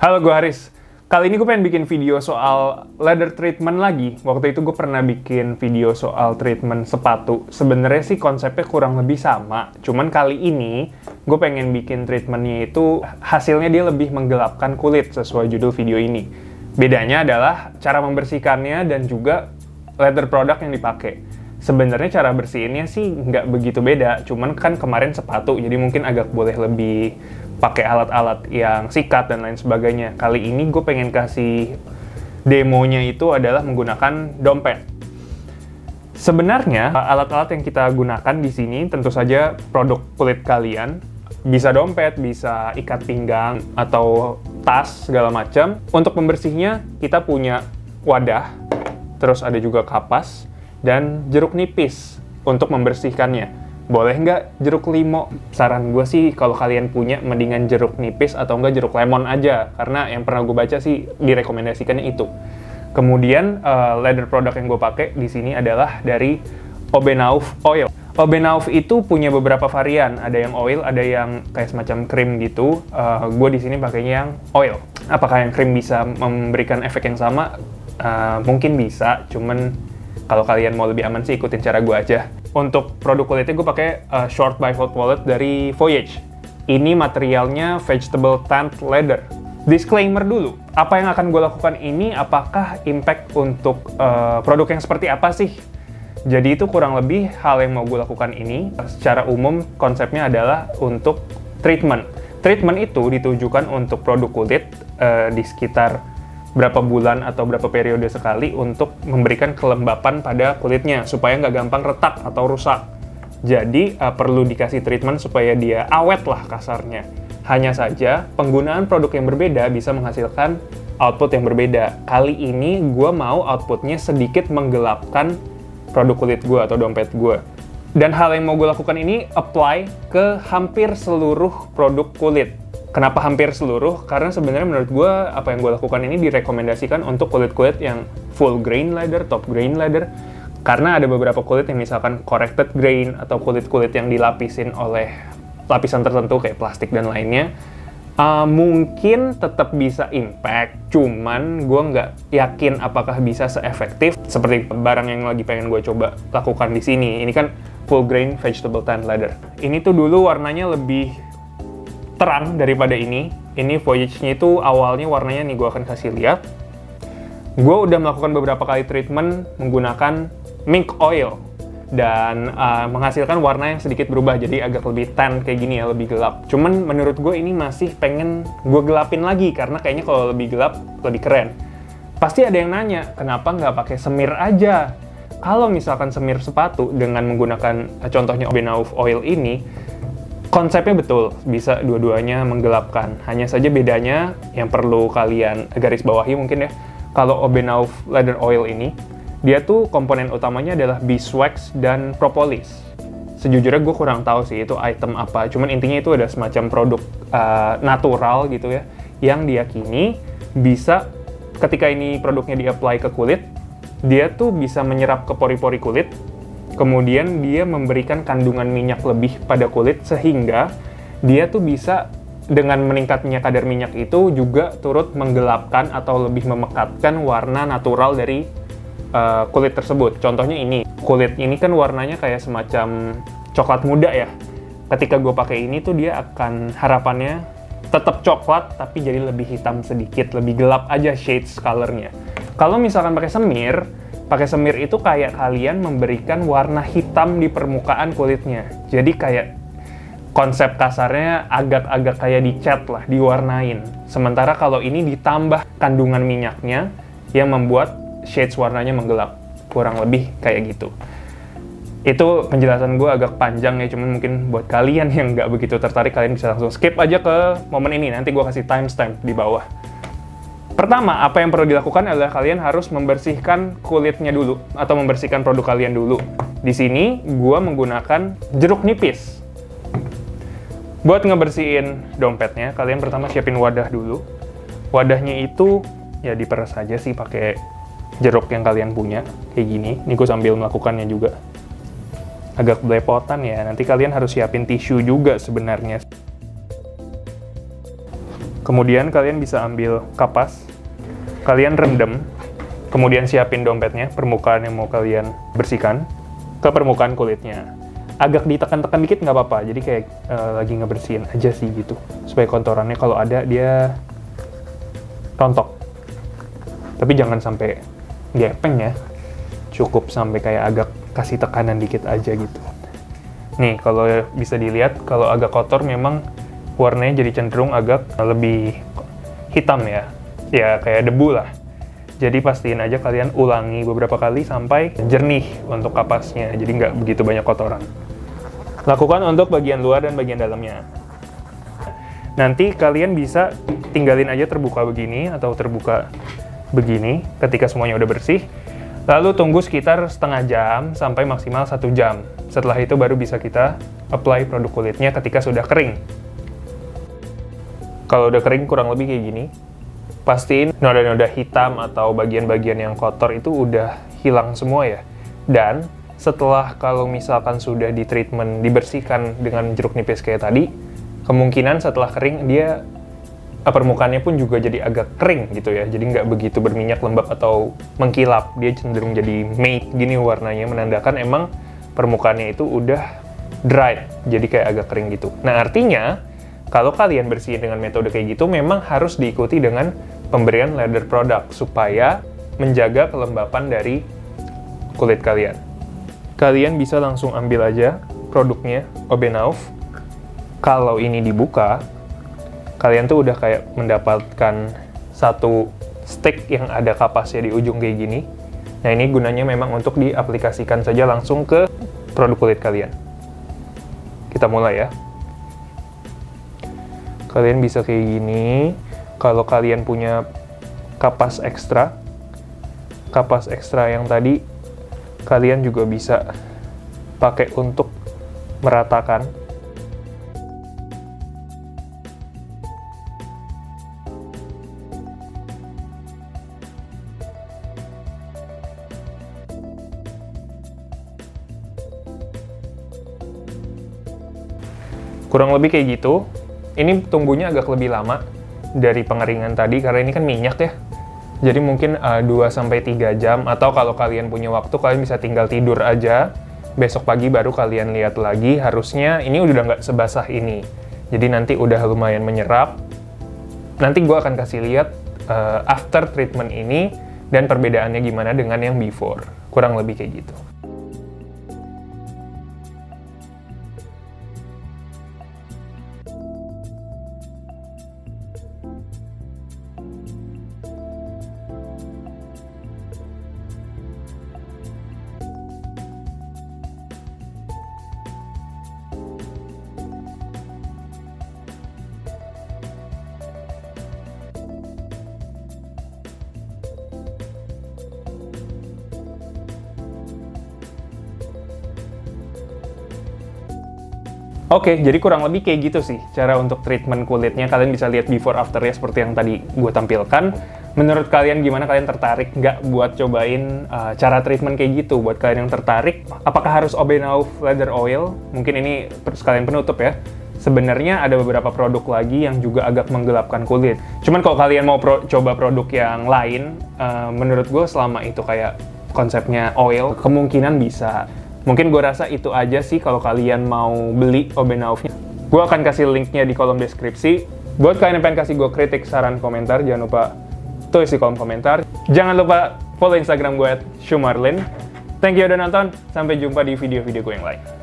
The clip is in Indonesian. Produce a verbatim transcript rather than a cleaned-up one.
Halo, gue Haris. Kali ini gue pengen bikin video soal leather treatment lagi. Waktu itu gue pernah bikin video soal treatment sepatu. Sebenarnya sih konsepnya kurang lebih sama. Cuman kali ini gue pengen bikin treatmentnya itu hasilnya dia lebih menggelapkan kulit sesuai judul video ini. Bedanya adalah cara membersihkannya dan juga leather product yang dipakai. Sebenarnya cara bersihinnya sih nggak begitu beda. Cuman kan kemarin sepatu, jadi mungkin agak boleh lebih pakai alat-alat yang sikat dan lain sebagainya. Kali ini gue pengen kasih demonya itu adalah menggunakan dompet. Sebenarnya alat-alat yang kita gunakan di sini tentu saja produk kulit kalian. Bisa dompet, bisa ikat pinggang, atau tas, segala macam. Untuk membersihnya kita punya wadah, terus ada juga kapas, dan jeruk nipis untuk membersihkannya. Boleh nggak jeruk limo? Saran gue sih kalau kalian punya mendingan jeruk nipis atau enggak jeruk lemon aja, karena yang pernah gue baca sih direkomendasikannya itu. Kemudian uh, leather product yang gue pakai di sini adalah dari Obenauf Oil. Obenauf itu punya beberapa varian, ada yang oil, ada yang kayak semacam krim gitu. Uh, gue di sini pakainya yang oil. Apakah yang krim bisa memberikan efek yang sama? Uh, mungkin bisa, cuman kalau kalian mau lebih aman sih ikutin cara gue aja. Untuk produk kulitnya gue pakai uh, Short by Hot Wallet dari Voyage. Ini materialnya vegetable tanned leather. Disclaimer dulu, apa yang akan gue lakukan ini, apakah impact untuk uh, produk yang seperti apa sih? Jadi itu kurang lebih hal yang mau gue lakukan ini. Secara umum konsepnya adalah untuk treatment. Treatment itu ditujukan untuk produk kulit uh, di sekitar berapa bulan atau berapa periode sekali untuk memberikan kelembapan pada kulitnya supaya nggak gampang retak atau rusak. Jadi uh, perlu dikasih treatment supaya dia awet lah kasarnya. Hanya saja penggunaan produk yang berbeda bisa menghasilkan output yang berbeda. Kali ini gue mau outputnya sedikit menggelapkan produk kulit gue atau dompet gue. Dan hal yang mau gue lakukan ini apply ke hampir seluruh produk kulit. Kenapa hampir seluruh? Karena sebenarnya menurut gue, apa yang gue lakukan ini direkomendasikan untuk kulit-kulit yang full grain leather, top grain leather. Karena ada beberapa kulit yang misalkan corrected grain, atau kulit-kulit yang dilapisin oleh lapisan tertentu kayak plastik dan lainnya. Uh, mungkin tetap bisa impact, cuman gue nggak yakin apakah bisa se-efektif seperti barang yang lagi pengen gue coba lakukan di sini. Ini kan full grain vegetable tanned leather. Ini tuh dulu warnanya lebih terang daripada ini. Ini Voyage-nya itu awalnya warnanya nih, gue akan kasih lihat. Gue udah melakukan beberapa kali treatment menggunakan mink oil dan uh, menghasilkan warna yang sedikit berubah, jadi agak lebih tan kayak gini ya, lebih gelap. Cuman menurut gue ini masih pengen gue gelapin lagi karena kayaknya kalau lebih gelap lebih keren. Pasti ada yang nanya, kenapa nggak pakai semir aja? Kalau misalkan semir sepatu dengan menggunakan uh, contohnya Obenauf Oil ini, konsepnya betul, bisa dua-duanya menggelapkan. Hanya saja bedanya yang perlu kalian garis bawahi mungkin ya, kalau Obenauf Leather Oil ini, dia tuh komponen utamanya adalah beeswax dan propolis. Sejujurnya gue kurang tahu sih itu item apa, cuman intinya itu ada semacam produk uh, natural gitu ya, yang diyakini bisa ketika ini produknya di-apply ke kulit, dia tuh bisa menyerap ke pori-pori kulit. Kemudian dia memberikan kandungan minyak lebih pada kulit sehingga dia tuh bisa dengan meningkatnya kadar minyak itu juga turut menggelapkan atau lebih memekatkan warna natural dari uh, kulit tersebut. Contohnya ini, kulit ini kan warnanya kayak semacam coklat muda ya. Ketika gue pakai ini tuh dia akan harapannya tetap coklat tapi jadi lebih hitam sedikit, lebih gelap aja shades colornya. Kalau misalkan pakai semir, pakai semir itu kayak kalian memberikan warna hitam di permukaan kulitnya. Jadi kayak konsep kasarnya agak-agak kayak dicat lah, diwarnain. Sementara kalau ini ditambah kandungan minyaknya yang membuat shades warnanya menggelap. Kurang lebih kayak gitu. Itu penjelasan gue agak panjang ya, cuman mungkin buat kalian yang nggak begitu tertarik, kalian bisa langsung skip aja ke momen ini. Nanti gue kasih timestamp di bawah. Pertama, apa yang perlu dilakukan adalah kalian harus membersihkan kulitnya dulu, atau membersihkan produk kalian dulu. Di sini, gue menggunakan jeruk nipis. Buat ngebersihin dompetnya, kalian pertama siapin wadah dulu. Wadahnya itu, ya diperes aja sih pakai jeruk yang kalian punya, kayak gini. Ini gue sambil melakukannya juga. Agak belepotan ya, nanti kalian harus siapin tisu juga sebenarnya. Kemudian kalian bisa ambil kapas, kalian rendam, kemudian siapin dompetnya, permukaan yang mau kalian bersihkan, ke permukaan kulitnya. Agak ditekan-tekan dikit nggak apa-apa, jadi kayak uh, lagi ngebersihin aja sih gitu. Supaya kotorannya kalau ada, dia rontok. Tapi jangan sampai gepeng ya, cukup sampai kayak agak kasih tekanan dikit aja gitu. Nih, kalau bisa dilihat, kalau agak kotor memang warnanya jadi cenderung agak lebih hitam ya. Ya, kayak debu lah. Jadi pastiin aja kalian ulangi beberapa kali sampai jernih untuk kapasnya, jadi nggak begitu banyak kotoran. Lakukan untuk bagian luar dan bagian dalamnya. Nanti kalian bisa tinggalin aja terbuka begini atau terbuka begini ketika semuanya udah bersih. Lalu tunggu sekitar setengah jam sampai maksimal satu jam. Setelah itu baru bisa kita apply produk kulitnya ketika sudah kering. Kalau udah kering kurang lebih kayak gini, pastiin noda-noda hitam atau bagian-bagian yang kotor itu udah hilang semua ya. Dan setelah kalau misalkan sudah di treatment, dibersihkan dengan jeruk nipis kayak tadi, kemungkinan setelah kering dia permukaannya pun juga jadi agak kering gitu ya. Jadi nggak begitu berminyak, lembab, atau mengkilap. Dia cenderung jadi matte gini warnanya, menandakan emang permukaannya itu udah dry, jadi kayak agak kering gitu. Nah artinya, kalau kalian bersihin dengan metode kayak gitu, memang harus diikuti dengan pemberian lather product supaya menjaga kelembapan dari kulit kalian. Kalian bisa langsung ambil aja produknya, Obenauf. Kalau ini dibuka, kalian tuh udah kayak mendapatkan satu stick yang ada kapasnya di ujung kayak gini. Nah ini gunanya memang untuk diaplikasikan saja langsung ke produk kulit kalian. Kita mulai ya. Kalian bisa kayak gini. Kalau kalian punya kapas ekstra, kapas ekstra yang tadi, kalian juga bisa pakai untuk meratakan. Kurang lebih kayak gitu. Ini tunggunya agak lebih lama dari pengeringan tadi, karena ini kan minyak ya. Jadi mungkin uh, dua sampai tiga jam, atau kalau kalian punya waktu, kalian bisa tinggal tidur aja. Besok pagi baru kalian lihat lagi, harusnya ini udah nggak sebasah ini. Jadi nanti udah lumayan menyerap. Nanti gue akan kasih lihat uh, after treatment ini, dan perbedaannya gimana dengan yang before. Kurang lebih kayak gitu. Oke, okay, jadi kurang lebih kayak gitu sih cara untuk treatment kulitnya. Kalian bisa lihat before afternya seperti yang tadi gue tampilkan. Menurut kalian gimana? Kalian tertarik nggak buat cobain uh, cara treatment kayak gitu? Buat kalian yang tertarik, apakah harus Obenauf Lather Oil? Mungkin ini sekalian penutup ya. Sebenarnya ada beberapa produk lagi yang juga agak menggelapkan kulit. Cuman kalau kalian mau pro coba produk yang lain, uh, menurut gue selama itu kayak konsepnya oil, kemungkinan bisa. Mungkin gue rasa itu aja sih kalau kalian mau beli Obenaufnya. Gue akan kasih linknya di kolom deskripsi. Buat kalian yang pengen kasih gue kritik, saran, komentar, jangan lupa tulis di kolom komentar. Jangan lupa follow Instagram gue at shumarlin. Thank you udah nonton, sampai jumpa di video-video gue yang lain.